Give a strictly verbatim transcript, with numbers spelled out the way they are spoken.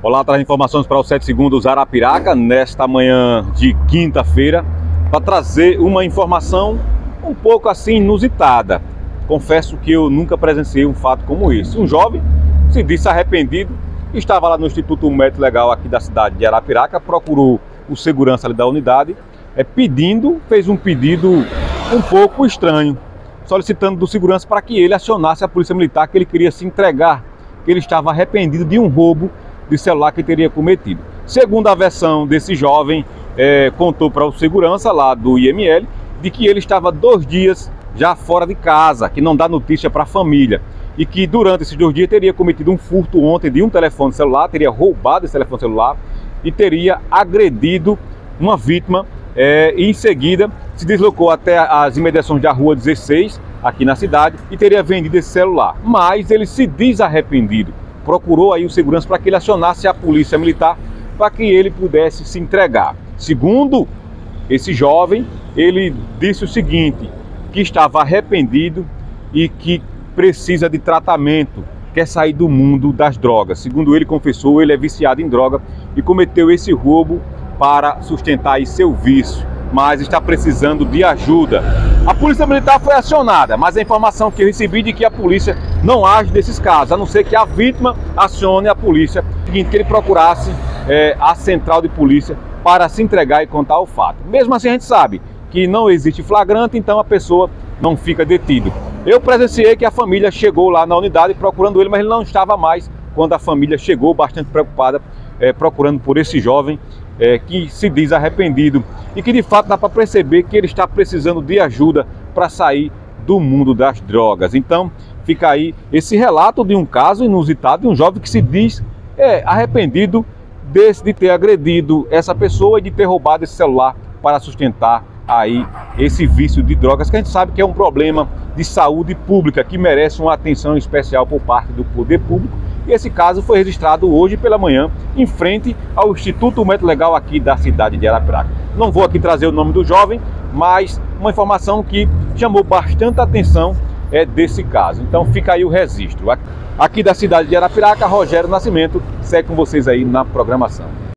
Olá, traz informações para o sete segundos Arapiraca, nesta manhã de quinta-feira, para trazer uma informação um pouco assim inusitada. Confesso que eu nunca presenciei um fato como esse. Um jovem se disse arrependido, estava lá no Instituto Médico Legal aqui da cidade de Arapiraca, procurou o segurança ali da unidade, é, pedindo, fez um pedido um pouco estranho, solicitando do segurança para que ele acionasse a polícia militar, que ele queria se entregar, que ele estava arrependido de um roubo de celular que teria cometido. Segundo a versão desse jovem, é, contou para o segurança lá do I M L de que ele estava dois dias já fora de casa, que não dá notícia para a família, e que durante esses dois dias teria cometido um furto ontem de um telefone celular, teria roubado esse telefone celular e teria agredido uma vítima, é, e em seguida se deslocou até as imediações da rua dezesseis, aqui na cidade, e teria vendido esse celular. Mas ele se diz arrependido, procurou aí o segurança para que ele acionasse a polícia militar para que ele pudesse se entregar. Segundo esse jovem, ele disse o seguinte, que estava arrependido e que precisa de tratamento, quer sair do mundo das drogas. Segundo ele confessou, ele é viciado em droga e cometeu esse roubo para sustentar aí seu vício, mas está precisando de ajuda. A polícia militar foi acionada, mas a informação que eu recebi de que a polícia não age nesses casos, a não ser que a vítima acione a polícia, seguinte, que ele procurasse é, a central de polícia para se entregar e contar o fato. Mesmo assim a gente sabe que não existe flagrante, então a pessoa não fica detida. Eu presenciei que a família chegou lá na unidade procurando ele, mas ele não estava mais quando a família chegou, bastante preocupada, é, procurando por esse jovem é, que se diz arrependido e que de fato dá para perceber que ele está precisando de ajuda para sair do mundo das drogas. Então fica aí esse relato de um caso inusitado de um jovem que se diz é, arrependido desse, de ter agredido essa pessoa e de ter roubado esse celular para sustentar aí esse vício de drogas, que a gente sabe que é um problema de saúde pública que merece uma atenção especial por parte do poder público. E esse caso foi registrado hoje pela manhã em frente ao Instituto Médico Legal aqui da cidade de Arapiraca. Não vou aqui trazer o nome do jovem, mas uma informação que chamou bastante atenção é desse caso. Então fica aí o registro. Aqui da cidade de Arapiraca, Rogério Nascimento segue com vocês aí na programação.